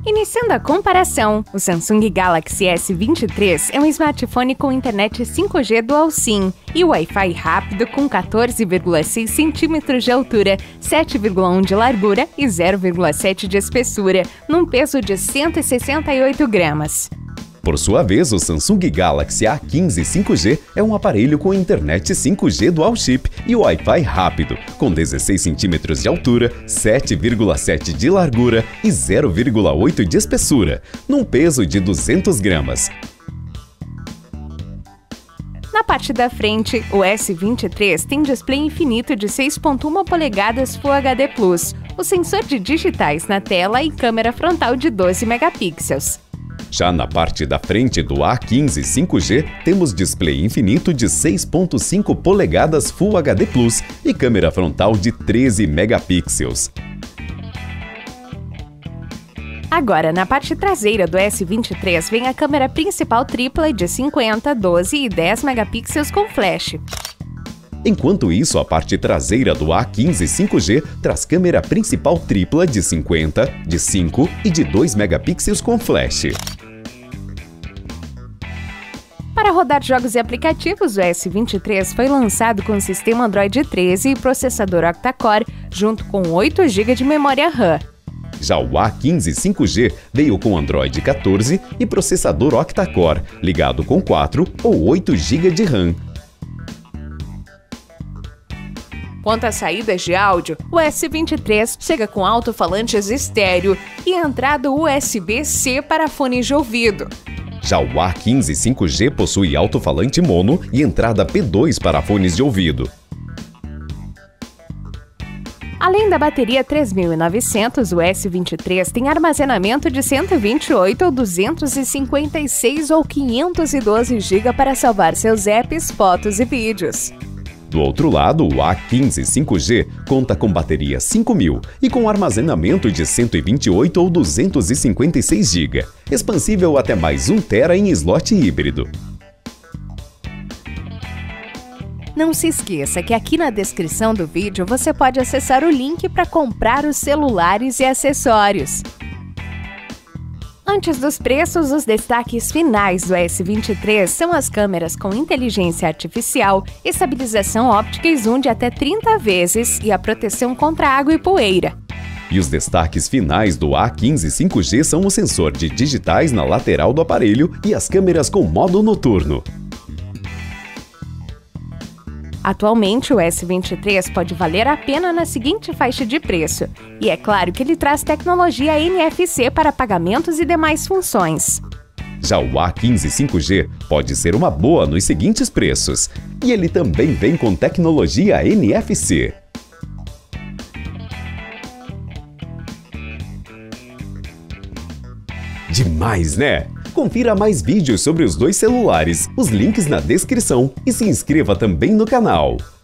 Iniciando a comparação, o Samsung Galaxy S23 é um smartphone com internet 5G Dual SIM e Wi-Fi rápido com 14,6 cm de altura, 7,1 de largura e 0,7 de espessura, num peso de 168 gramas. Por sua vez, o Samsung Galaxy A15 5G é um aparelho com internet 5G Dual Chip e Wi-Fi rápido, com 16 cm de altura, 7,7 de largura e 0,8 de espessura, num peso de 200 gramas. Na parte da frente, o S23 tem display infinito de 6,1 polegadas Full HD+, o sensor de digitais na tela e câmera frontal de 12 megapixels. Já na parte da frente do A15 5G, temos display infinito de 6,5 polegadas Full HD+, e câmera frontal de 13 megapixels. Agora, na parte traseira do S23 vem a câmera principal tripla de 50, 12 e 10 megapixels com flash. Enquanto isso, a parte traseira do A15 5G traz câmera principal tripla de 50, de 5 e de 2 megapixels com flash. Para rodar jogos e aplicativos, o S23 foi lançado com sistema Android 13 e processador octa-core, junto com 8 GB de memória RAM. Já o A15 5G veio com Android 14 e processador octa-core, ligado com 4 ou 8 GB de RAM. Quanto às saídas de áudio, o S23 chega com alto-falantes estéreo e entrada USB-C para fones de ouvido. Já o A15 5G possui alto-falante mono e entrada P2 para fones de ouvido. Além da bateria 3900, o S23 tem armazenamento de 128 ou 256 ou 512 GB para salvar seus apps, fotos e vídeos. Do outro lado, o A15 5G conta com bateria 5000 e com armazenamento de 128 ou 256 GB, expansível até mais 1 TB em slot híbrido. Não se esqueça que aqui na descrição do vídeo você pode acessar o link para comprar os celulares e acessórios. Antes dos preços, os destaques finais do S23 são as câmeras com inteligência artificial, estabilização óptica e zoom de até 30 vezes e a proteção contra água e poeira. E os destaques finais do A15 5G são o sensor de digitais na lateral do aparelho e as câmeras com modo noturno. Atualmente, o S23 pode valer a pena na seguinte faixa de preço. E é claro que ele traz tecnologia NFC para pagamentos e demais funções. Já o A15 5G pode ser uma boa nos seguintes preços. E ele também vem com tecnologia NFC. Demais, né? Confira mais vídeos sobre os dois celulares, os links na descrição e se inscreva também no canal.